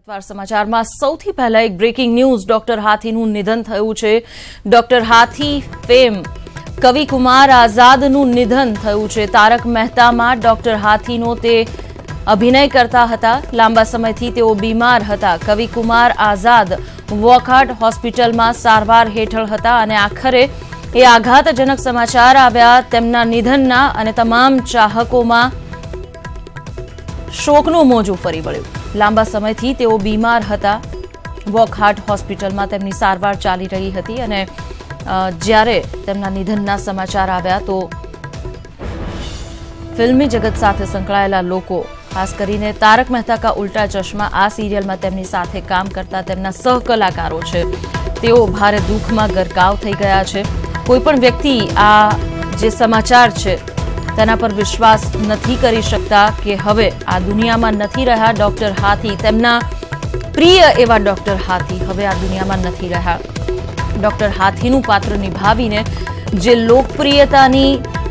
સમાચારમાં સૌથી પહેલા એક બ્રેકિંગ ન્યૂઝ ડોક્ટર હાથીનું નિધન થયું છે। ડોક્ટર હાથી ફેમ કવિકુમાર આઝાદનું નિધન થયું છે। તારક મહેતામાં ડોક્ટર હાથીનો તે અભિનય કરતા હતા। લાંબા સમયથી તેઓ બીમાર હતા। કવિકુમાર આઝાદ વોકહાર્ટ હોસ્પિટલમાં સારવાર હેઠળ હતા અને આખરે એ આઘાતજનક સમાચાર આવ્યા તેમના નિધનના અને તમામ ચાહકોમાં શોકનું મોજું ફરી વળ્યું। લાંબા સમયથી તેઓ બીમાર હતા। વોકહાર્ટ હોસ્પિટલમાં તેમની સારવાર ચાલી રહી હતી અને જ્યારે તેમના નિધનના સમાચાર આવ્યા તો ફિલ્મી જગત સાથે સંકળાયેલા લોકો ખાસ કરીને તારક મહેતા કા ઉલ્ટા ચશ્મા આ સિરિયલમાં તેમની સાથે કામ કરતા તેમના સહકલાકારો છે તેઓ ભારે દુઃખમાં ગરકાવ થઈ ગયા છે। કોઈપણ વ્યક્તિ આ જે સમાચાર છે તેના પર વિશ્વાસ નથી કરી શકતા કે હવે આ દુનિયામાં નથી રહ્યા ડોક્ટર હાથી। તેમના પ્રિય એવા ડોક્ટર હાથી હવે આ દુનિયામાં નથી રહ્યા। ડોક્ટર હાથીનું પાત્ર નિભાવીને જે લોકપ્રિયતાની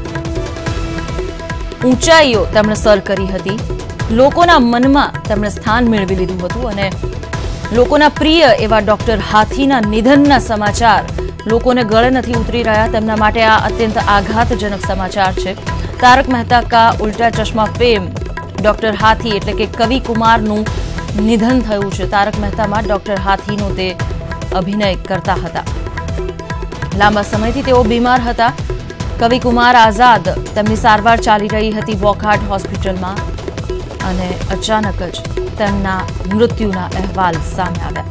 ઊંચાઈઓ તેમણે સર કરી હતી, લોકોના મનમાં તેમણે સ્થાન મેળવી લીધું હતું અને લોકોના પ્રિય એવા ડોક્ટર હાથીના નિધનના સમાચાર લોકોને ગળે નથી ઉતરી રહ્યા। તેમના માટે આ અત્યંત આઘાતજનક સમાચાર છે। તારક મહેતા કા ઉલ્ટા ચશ્મા ફેમ ડોક્ટર હાથી એટલે કે કવિકુમારનું નિધન થયું છે। તારક મહેતામાં ડોક્ટર હાથીનો તે અભિનય કરતા હતા। લાંબા સમયથી તેઓ બીમાર હતા। કવિકુમાર આઝાદ તેમની સારવાર ચાલી રહી હતી વોકહાર્ટ હોસ્પિટલમાં અને અચાનક જ તેમના મૃત્યુના અહેવાલ સામે આવ્યા।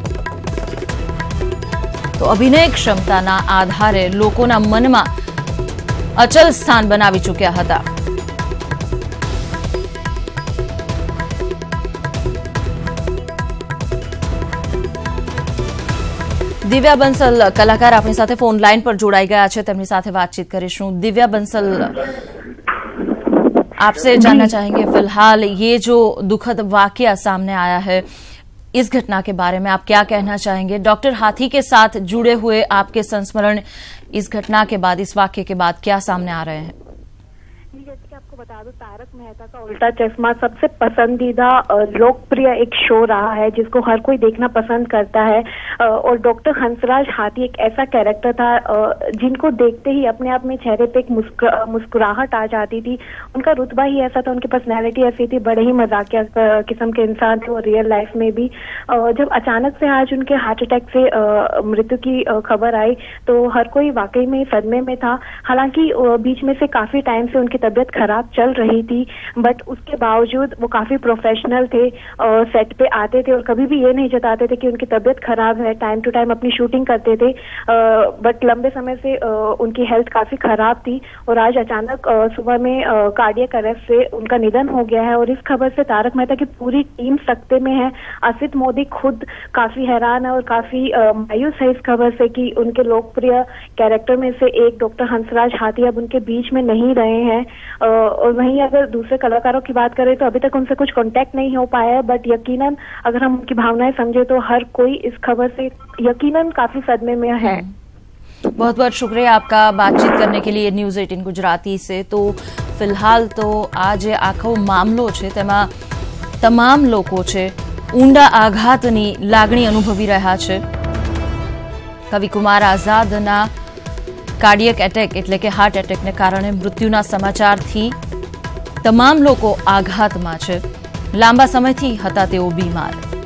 તો અભિનય ક્ષમતાના આધારે લોકોના મનમાં અચલ સ્થાન બનાવી ચૂક્યા હતા। દિવ્યા બંસલ કલાકાર આપણી સાથે ફોન લાઈન પર જોડાઈ ગયા છે, તેમની સાથે વાતચીત કરીશું। દિવ્યા બંસલ, आपसे जानना चाहेंगे फिलहाल ये जो दुखद वाकया सामने आया है इस घटना के बारे में आप क्या कहना चाहेंगे? डॉक्टर हाथी के साथ जुड़े हुए आपके संस्मरण इस घटना के बाद, इस वाकये के बाद क्या सामने आ रहे हैं? जैसे कि आपको बता दूं, तारक मेहता का उल्टा चश्मा सबसे पसंदीदा लोकप्रिय एक शो रहा है जिसको हर कोई देखना पसंद करता है। और डॉक्टर हंसराज हाथी एक ऐसा कैरेक्टर था जिनको देखते ही अपने आप में चेहरे पे एक मुस्कुराहट आ जाती थी। उनका रुतबा ही ऐसा था, उनकी पर्सनैलिटी ऐसी थी, बड़े ही मजाकिया किस्म के इंसान थे और रियल लाइफ में भी। जब अचानक से आज उनके हार्ट अटैक से मृत्यु की खबर आई तो हर कोई वाकई में सदमे में था। हालांकि बीच में से काफी टाइम से उनकी तबीयत खराब चल रही थी, बट उसके बावजूद वो काफी प्रोफेशनल थे। सेट पे आते थे और कभी भी ये नहीं जताते थे कि उनकी तबीयत खराब है। टाइम टू टाइम अपनी शूटिंग करते थे, बट लंबे समय से उनकी हेल्थ काफी खराब थी और आज अचानक सुबह में कार्डियक अरेस्ट से उनका निधन हो गया है। और इस खबर से तारक मेहता की पूरी टीम सख्ते में है। असित मोदी खुद काफी हैरान है और काफी मायूस है इस खबर से कि उनके लोकप्रिय कैरेक्टर में से एक डॉक्टर हंसराज हाथी अब उनके बीच में नहीं रहे हैं। और वहीं अगर दूसरे कलाकारों की बात करें तो अभी तक उनसे कुछ कांटेक्ट नहीं हो पाया है, बट यकीनन अगर हम उनकी भावनाएं समझे तो हर कोई इस खबर से यकीनन काफी सदमे में है। बहुत बहुत शुक्रिया आपका बातचीत करने के लिए न्यूज़ 18 गुजराती से। तो फिलहाल तो आज आखो मामलो छे तेमां तमाम लोको छे ऊंडा आघातनी लागणी अनुभवी रह्या छे। कविकुमार आझादना कार्डियक एटेक एटले के हार्ट एटेक ने कारणे मृत्युना समाचारथी तमाम लोको आघातमां छे। लांबा समयथी हता तेओ बीमार।